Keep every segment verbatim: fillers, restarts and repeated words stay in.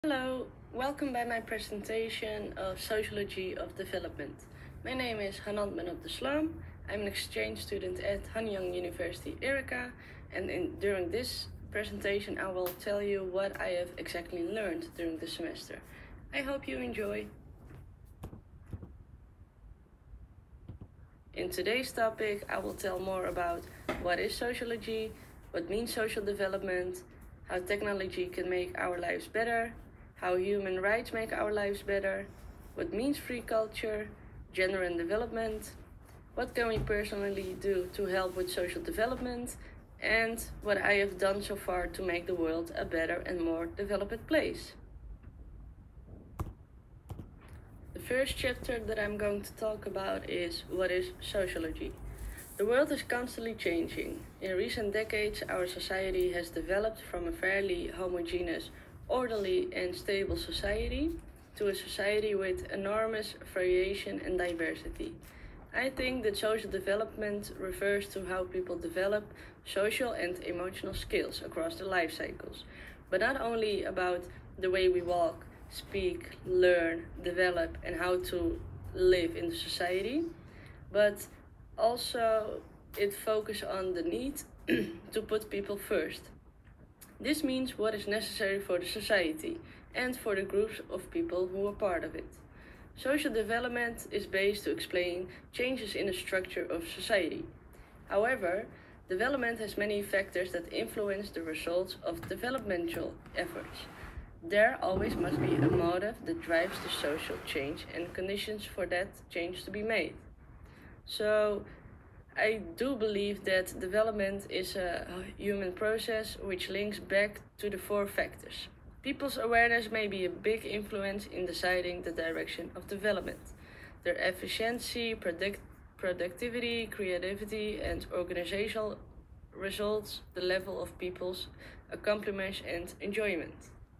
Hello, welcome by my presentation of Sociology of Development. My name is Hanand Ben Abdeslam. I'm an exchange student at Hanyang University Erika, and in, during this presentation I will tell you what I have exactly learned during the semester. I hope you enjoy. In today's topic I will tell more about what is sociology, what means social development, how technology can make our lives better, how human rights make our lives better, what means free culture, gender and development, what can we personally do to help with social development, and what I have done so far to make the world a better and more developed place. The first chapter that I'm going to talk about is what is sociology. The world is constantly changing. In recent decades, our society has developed from a fairly homogeneous, orderly and stable society to a society with enormous variation and diversity. I think that social development refers to how people develop social and emotional skills across their life cycles, but not only about the way we walk, speak, learn, develop and how to live in the society, but also it focuses on the need to put people first. This means what is necessary for the society and for the groups of people who are part of it. Social development is based to explain changes in the structure of society. However, development has many factors that influence the results of developmental efforts. There always must be a motive that drives the social change and conditions for that change to be made. So, I do believe that development is a human process which links back to the four factors. People's awareness may be a big influence in deciding the direction of development. Their efficiency, product, productivity, creativity, and organizational results, the level of people's accomplishments and enjoyment.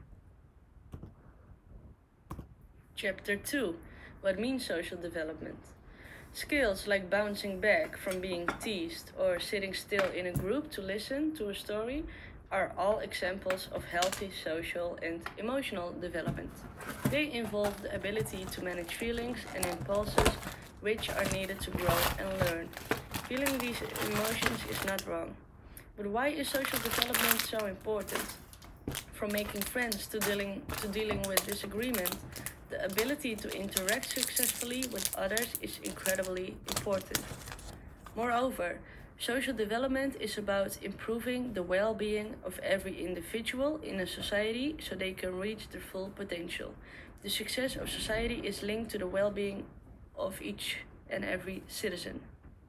Chapter two. What means social development? Skills like bouncing back from being teased or sitting still in a group to listen to a story are all examples of healthy social and emotional development. They involve the ability to manage feelings and impulses which are needed to grow and learn. Feeling these emotions is not wrong. But why is social development so important? From making friends to dealing, to dealing with disagreement, the ability to interact successfully with others is incredibly important. Moreover, social development is about improving the well-being of every individual in a society so they can reach their full potential. The success of society is linked to the well-being of each and every citizen.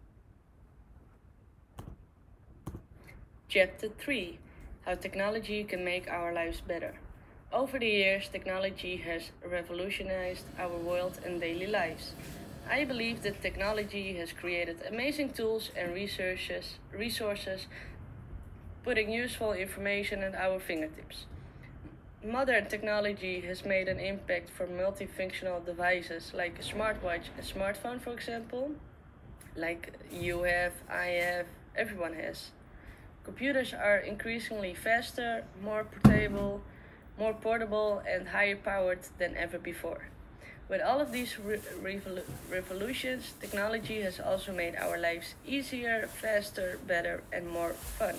Chapter three. How technology can make our lives better. Over the years, technology has revolutionized our world and daily lives. I believe that technology has created amazing tools and resources, resources putting useful information at our fingertips. Modern technology has made an impact for multifunctional devices like a smartwatch and smartphone, for example, like you have, I have, everyone has. Computers are increasingly faster, more portable, more portable and higher powered than ever before. With all of these re revolu revolutions, technology has also made our lives easier, faster, better and more fun.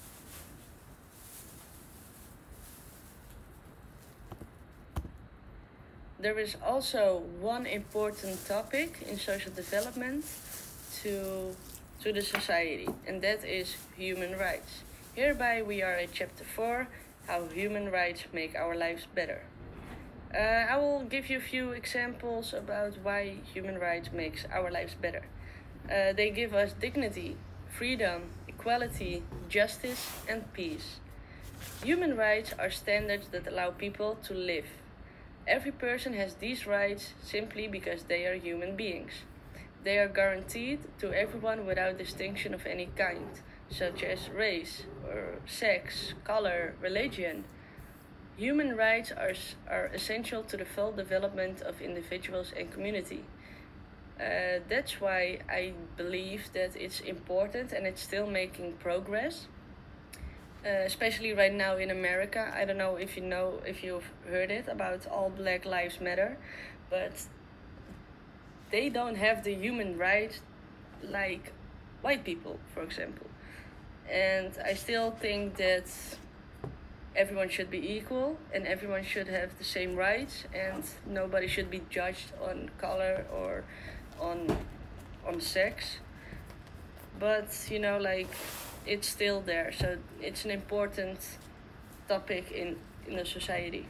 There is also one important topic in social development to, to the society, and that is human rights. Hereby we are at chapter four, how human rights make our lives better. Uh, I will give you a few examples about why human rights makes our lives better. Uh, they give us dignity, freedom, equality, justice and peace. Human rights are standards that allow people to live. Every person has these rights simply because they are human beings. They are guaranteed to everyone without distinction of any kind, such as race, or sex, color, religion. Human rights are, are essential to the full development of individuals and community. Uh, that's why I believe that it's important and it's still making progress. uh, especially right now in America. I don't know if you know, if you've heard it about all Black Lives Matter, but they don't have the human rights like white people, for example. And I still think that everyone should be equal and everyone should have the same rights, and nobody should be judged on color or on on sex. But you know, like, it's still there, so it's an important topic in in the society.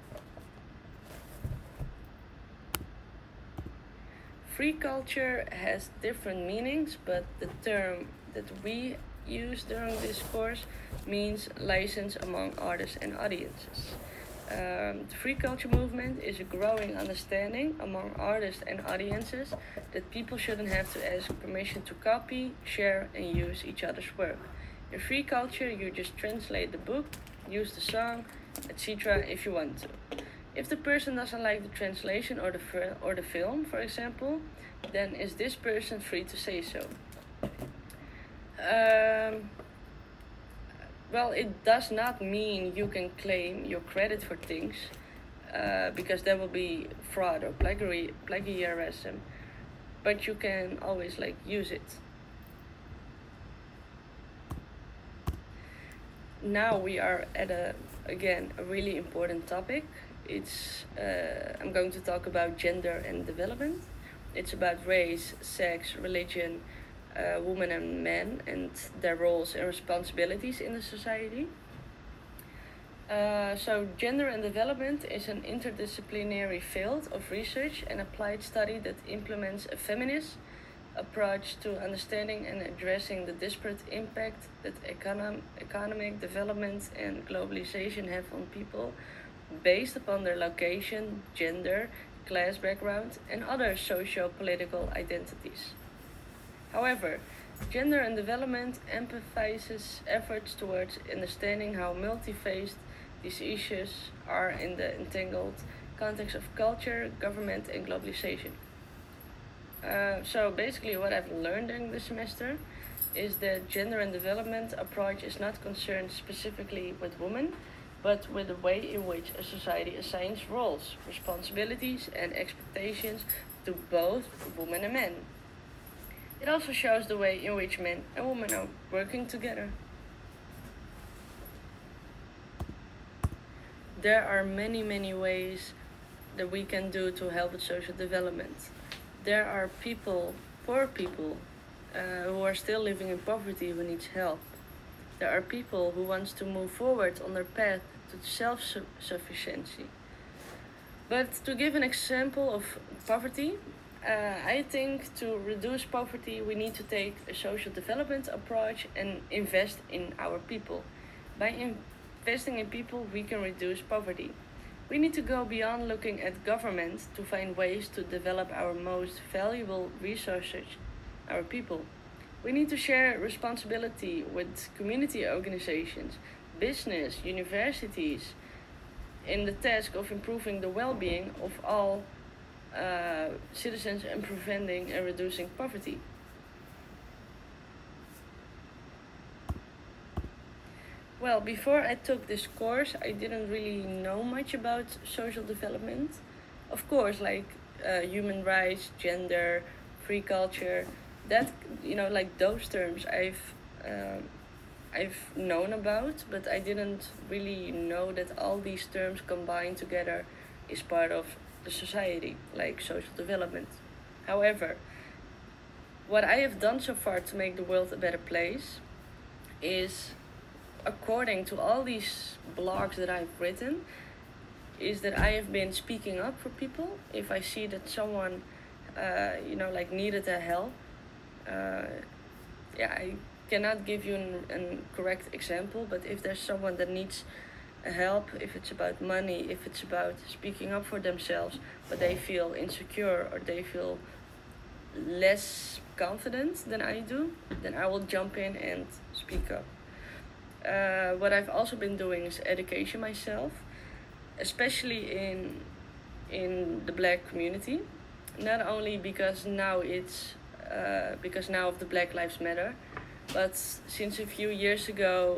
Free culture has different meanings, but the term that we use during this course means license among artists and audiences. Um, the free culture movement is a growing understanding among artists and audiences that people shouldn't have to ask permission to copy, share, and use each other's work. In free culture, you just translate the book, use the song, et cetera if you want to. If the person doesn't like the translation or the fir- or the film, for example, then is this person free to say so? Um, well, it does not mean you can claim your credit for things, uh, because that will be fraud or plagiari- plagiarism. But you can always like use it. Now we are at a again a really important topic. It's uh, I'm going to talk about gender and development. It's about race, sex, religion, uh, women and men, and their roles and responsibilities in the society. Uh, so gender and development is an interdisciplinary field of research and applied study that implements a feminist approach to understanding and addressing the disparate impact that econom- economic development and globalization have on people based upon their location, gender, class background, and other socio-political identities. However, gender and development emphasizes efforts towards understanding how multi-faced these issues are in the entangled context of culture, government, and globalization. Uh, so basically what I've learned during this semester is that gender and development approach is not concerned specifically with women, but with the way in which a society assigns roles, responsibilities, and expectations to both women and men. It also shows the way in which men and women are working together. There are many, many ways that we can do to help with social development. There are people, poor people, uh, who are still living in poverty who needs help. There are people who want to move forward on their path to self-sufficiency. But to give an example of poverty, uh, I think to reduce poverty we need to take a social development approach and invest in our people. By investing in people we can reduce poverty. We need to go beyond looking at government to find ways to develop our most valuable resources, our people. We need to share responsibility with community organizations, business, universities, in the task of improving the well-being of all uh, citizens and preventing and reducing poverty. Well, before I took this course, I didn't really know much about social development. Of course, like uh, human rights, gender, free culture, that, you know, like those terms I've um, I've known about, but I didn't really know that all these terms combined together is part of the society, like social development. However, what I have done so far to make the world a better place is, according to all these blogs that I've written, is that I have been speaking up for people. If I see that someone, uh, you know, like needed a help, uh, yeah, I cannot give you a correct example, but if there's someone that needs a help, if it's about money, if it's about speaking up for themselves, but they feel insecure or they feel less confident than I do, then I will jump in and speak up. Uh, what I've also been doing is education myself, especially in in the Black community. Not only because now it's uh, because now of the Black Lives Matter, but since a few years ago,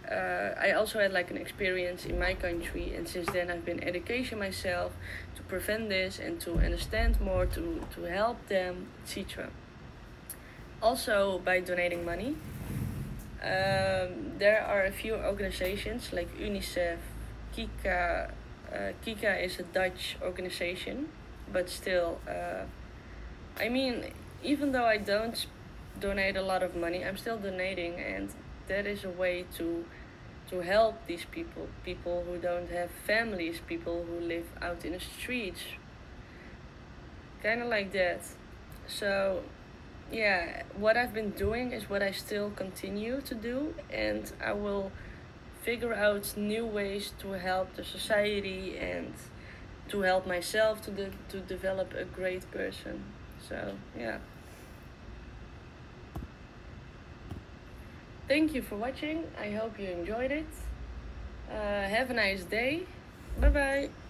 uh, I also had like an experience in my country, and since then I've been educating myself to prevent this and to understand more, to, to help them, et cetera. Also by donating money. Um, there are a few organizations like UNICEF, Kika. Uh, Kika is a Dutch organization, but still, uh, I mean, even though I don't donate a lot of money, I'm still donating, and that is a way to to help these people, people who don't have families, people who live out in the streets, kind of like that. So yeah, what I've been doing is what I still continue to do, and I will figure out new ways to help the society and to help myself to de- to develop a great person. So yeah. Thank you for watching. I hope you enjoyed it. Uh, have a nice day. Bye bye.